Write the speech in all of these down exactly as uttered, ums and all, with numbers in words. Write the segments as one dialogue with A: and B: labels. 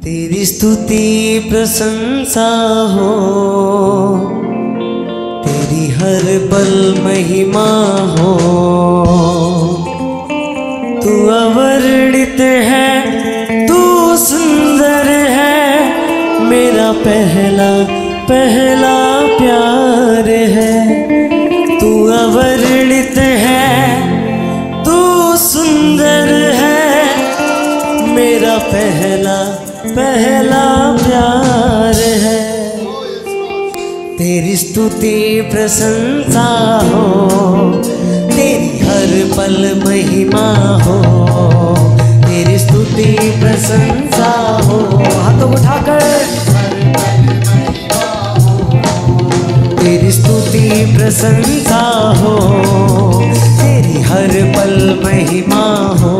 A: तेरी स्तुति प्रशंसा हो, तेरी हर पल महिमा हो। तू अवर्णित है, तू सुंदर है, मेरा पहला पहला प्यार है। तू अवर्णित है, तू सुंदर है, मेरा पहला पहला प्यार है। तेरी स्तुति प्रशंसा हो, तेरी हर पल महिमा हो। तेरी स्तुति प्रशंसा हो, हाथों उठाकर। तेरी स्तुति प्रशंसा हो, तेरी हर पल महिमा हो।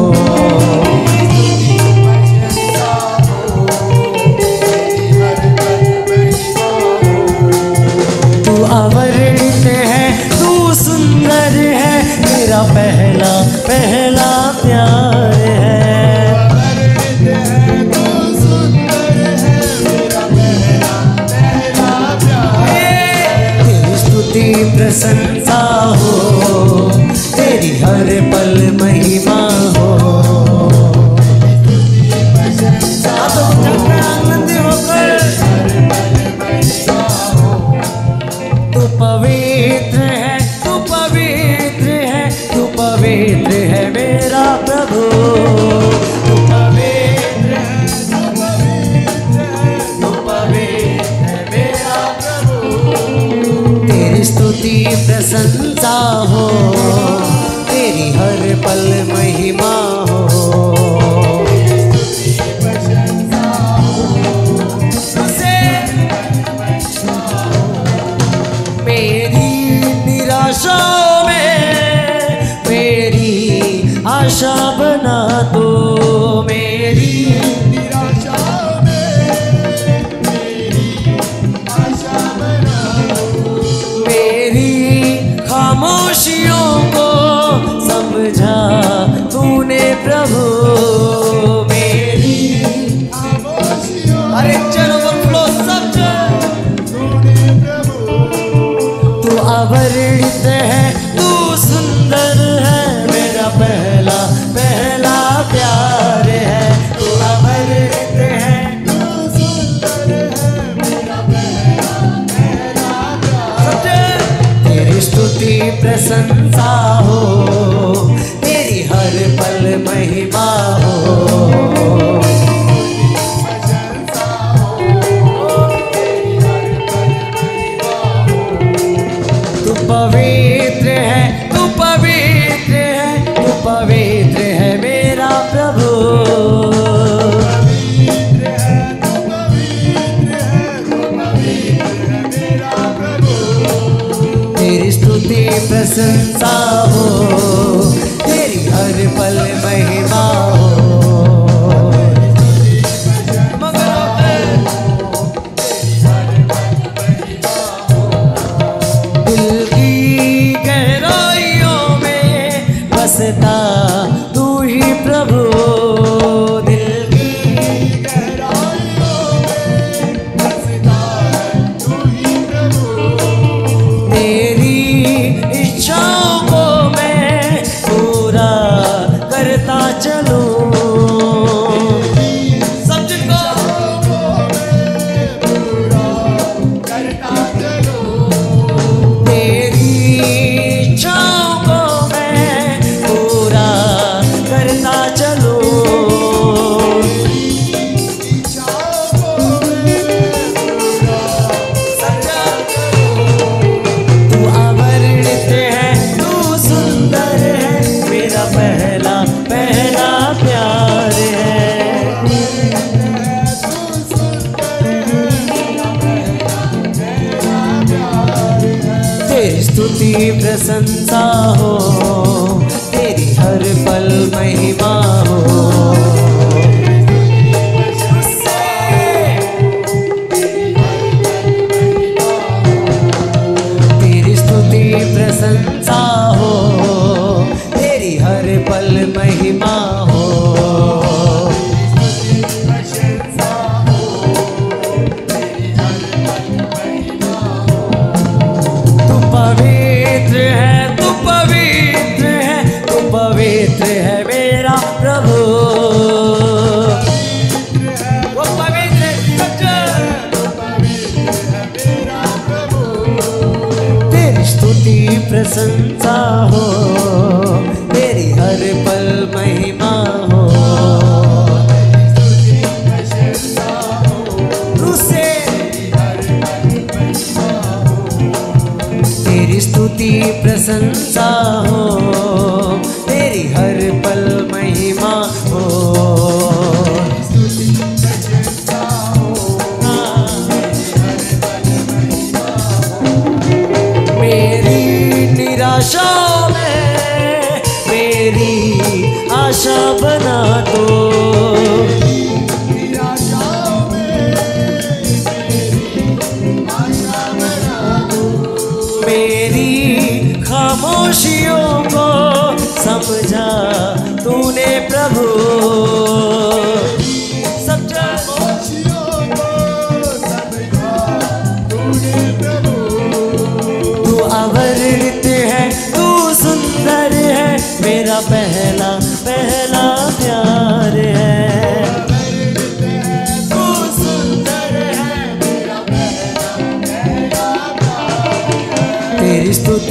A: अवर्णित है, तू सुंदर है, मेरा पहला पहला प्यार है। अवर्णित है, तू सुंदर है, मेरा पहला पहला प्यार है। तेरी स्तुति प्रशंसा हो, तेरी हर पल महिमा हो। पवित्र है, तू पवित्र है, तू पवित्र है मेरा प्रभु। तू पवित्र है, तू पवित्र है, तू पवित्र है मेरा प्रभु। तेरी स्तुति प्रशंसा हो, तेरी हर पल महिमा हो। निराशाओं में मेरी आशा बना दो, मेरी निराशाओं में मेरी आशा बना दो। मेरी खामोशियों को समझा तूने प्रभु, मेरी खामोशियों। अरे चलो फ्लो सब तूने प्रभु। तू अवर्णित है, तू सुंदर है, मेरा पहला पहला प्यार है। तू अवर्णित है, तू सुंदर है, मेरा पहला पहला प्यार है। तेरी स्तुति प्रशंसा हो, तेरी हर पल महिमा हो। पवित्र है, तू पवित्र है, तू पवित्र है मेरा प्रभु। पवित्र है, तू पवित्र है, तू पवित्र है मेरा प्रभु। तेरी स्तुति प्रशंसा हो, तेरी हर पल महिमा हो। बसता तू ही प्रभु, दिल की गहराइयों में बसता तू ही प्रभु। तेरी इच्छाओं को मैं पूरा करता चलूं, सब जिनको पूरा करता चलूं। तेरी इच्छाओं को करता चलो, तू अवर्णित है, तू सुंदर है, मेरा पहला पहला प्यार है। तेरी स्तुति प्रशंसा हो, तेरी हर पल महिमा हो। तेरी स्तुति प्रशंसा हो, तेरी हर पल महिमा हो।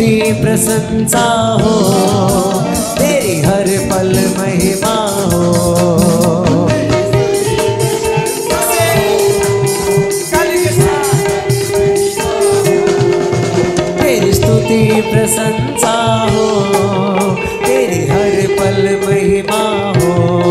A: स्तुति प्रशंसा हो, तेरी हर पल महिमा हो। तेरी स्तुति प्रशंसा हो, तेरी हर पल महिमा हो।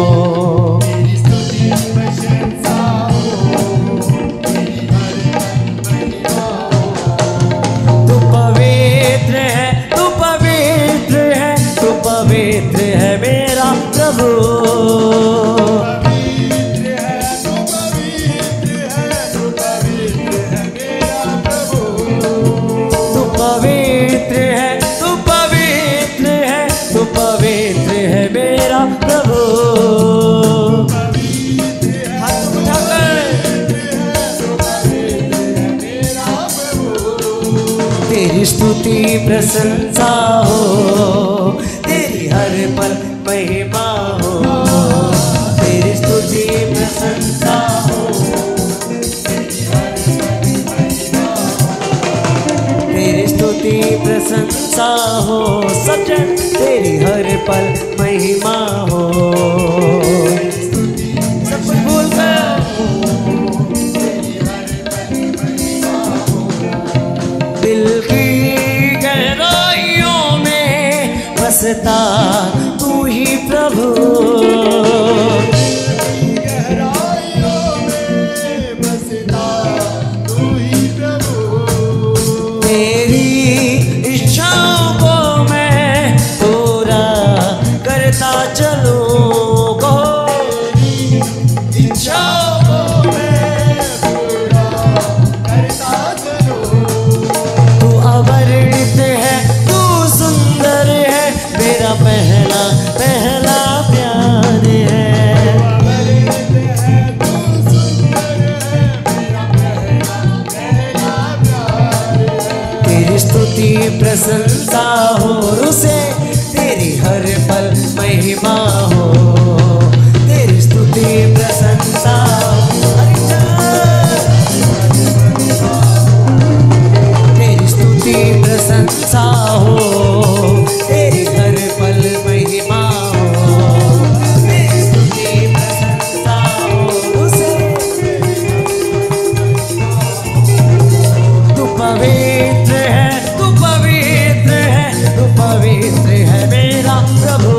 A: तू पवित्र है, तू पवित्र है, तू पवित्र है मेरा प्रभु। पवित्र है, तू पवित्र है, तू पवित्र है मेरा प्रभु। हाथ उठाकर तेरी स्तुति प्रशंसा हो, तेरी हर पल महिमा हो। तेरी स्तुति प्रशंसा हो, तेरी स्तुति प्रशंसा हो, सजन तेरी हर पल महिमा हो। सब कुछ भूल कर दिल की गहराइयों में बसता तू ही प्रभु। पहला पहला प्यार है, तेरी स्तुति प्रशंसा हो, उसे तेरी हर पल महिमा हो। तेरी स्तुति प्रशंसा हो, तेरी स्तुति प्रशंसा हो, तेरी हर पल महिमा हो। तेरी स्तुति प्रशंसा हो, उसे तू पवित्र है, तू पवित्र है, तू पवित्र है मेरा प्रभु।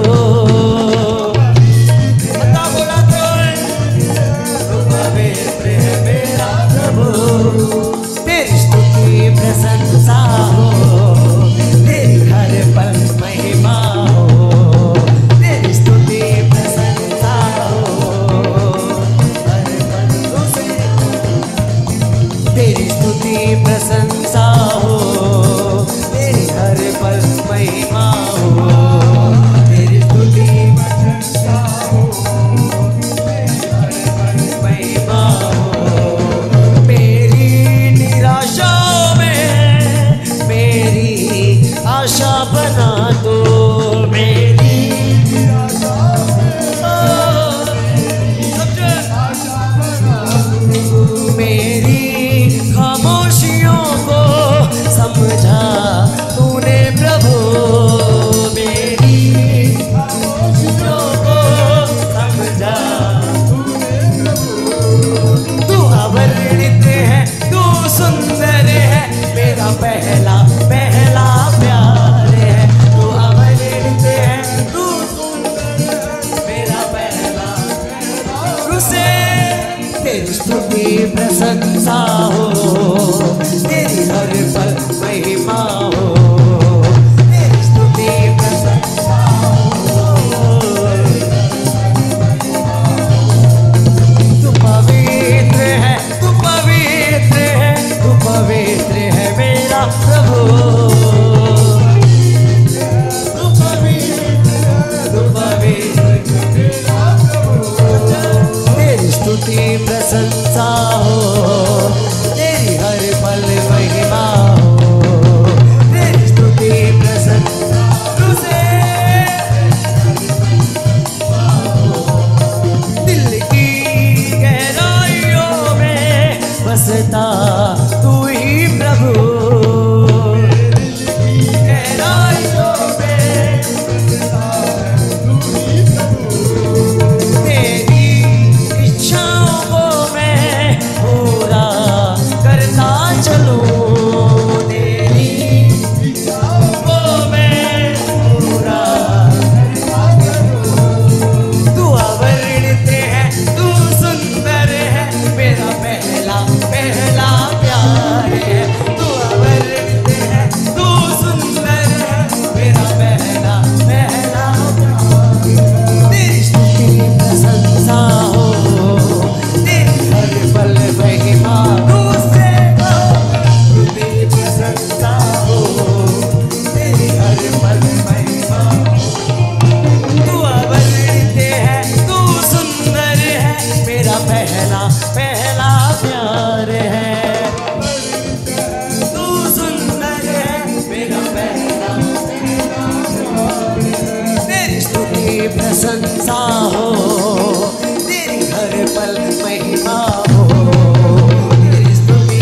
A: बता बोला तो तू पवित्र है मेरा प्रभु। तेरी स्तुति प्रशंसा हो, तेरी हर पल महिमा हो। तेरी स्तुति प्रशंसा हो, हर पल उसे तेरी स्तुति प्रशंसा हो, तेरी हर पल महिमा हो। तेरी स्तुति प्रशंसा हो, तेरी हर पल महिमा हो। मेरी निराशाओं में मेरी आशा बना दो, मेरी आशा बना दो। मेरी खामोशियों को समझा तूने प्रभु। मेरी खामोशियों को समझा तूने प्रभु। तू अवर्णित है, तू सुंदर है, मेरा पहला पहला प्यार है। तू अवर्णित है, तू सुंदर है, मेरा पहला प्यार। उसे तेरी स्तुति प्रशंसा हो, तेरी हर पल महिमा हो। तेरी स्तुति प्रशंसा हो, तू पवित्र है, तू पवित्र है, तू पवित्र है मेरा प्रभु। तू पवित्र है, तू पवित्र है मेरा प्रभु। तेरी स्तुति प्रशंसा हो, तेरी हर पल महिमा हो। तेरी स्तुति प्रशंसा तुझे दिल की गहराइयों में बसता तू ही प्रभु। दिल की मेरा पहला पहला प्यार है। तू सुंदर है मेरा पहला पहला प्यार है। तेरी स्तुति प्रशंसा हो, तेरी हर पल महिमा हो, तेरी स्तुति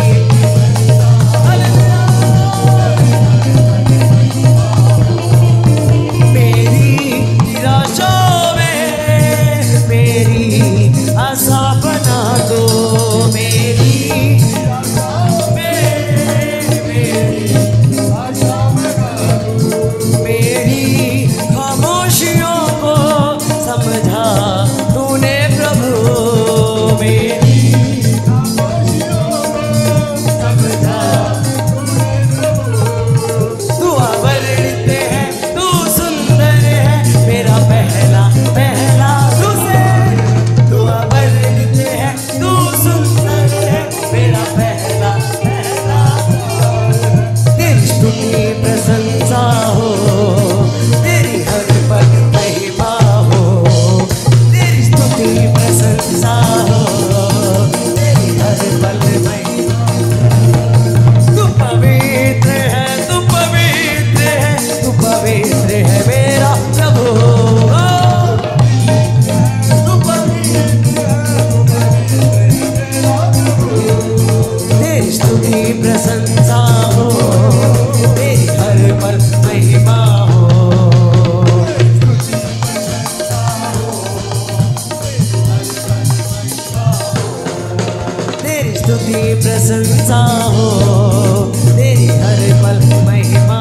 A: मेरी निराशा में मेरी आशा बना दो, मेरी मेरी आशा बना दो, मेरी खामोशियों को समझा तूने प्रभु, मेरी खामोशियों को समझा तूने प्रभु। तू अवर्णित है, तू सुंदर है मेरा पहला पहला तुझसे, तू अवर्णित है, तू सुंदर है मेरा पहला पहला। तेरी स्तुति प्रशंसा हो, तेरी हर पल महिमा हो, तेरी स्तुति प्रशंसा हो, तेरी हर पल महिमा। तू पवित्र है, तू पवित्र है, तू पवित्र है मेरा प्रभु। तू पवित्र है, तू पवित्र है मेरा प्रभु। तेरी स्तुति प्रशंसा हो, तेरी हर पल महिमा हो, तेरी स्तुति प्रशंसा हो, तेरी हर पल महिमा